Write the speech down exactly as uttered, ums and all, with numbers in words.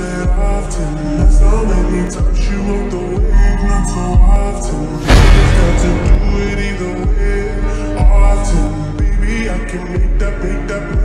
it often. So many times you rode the wave, not so often. Just got to do it either way, often. Baby, I can make that, make that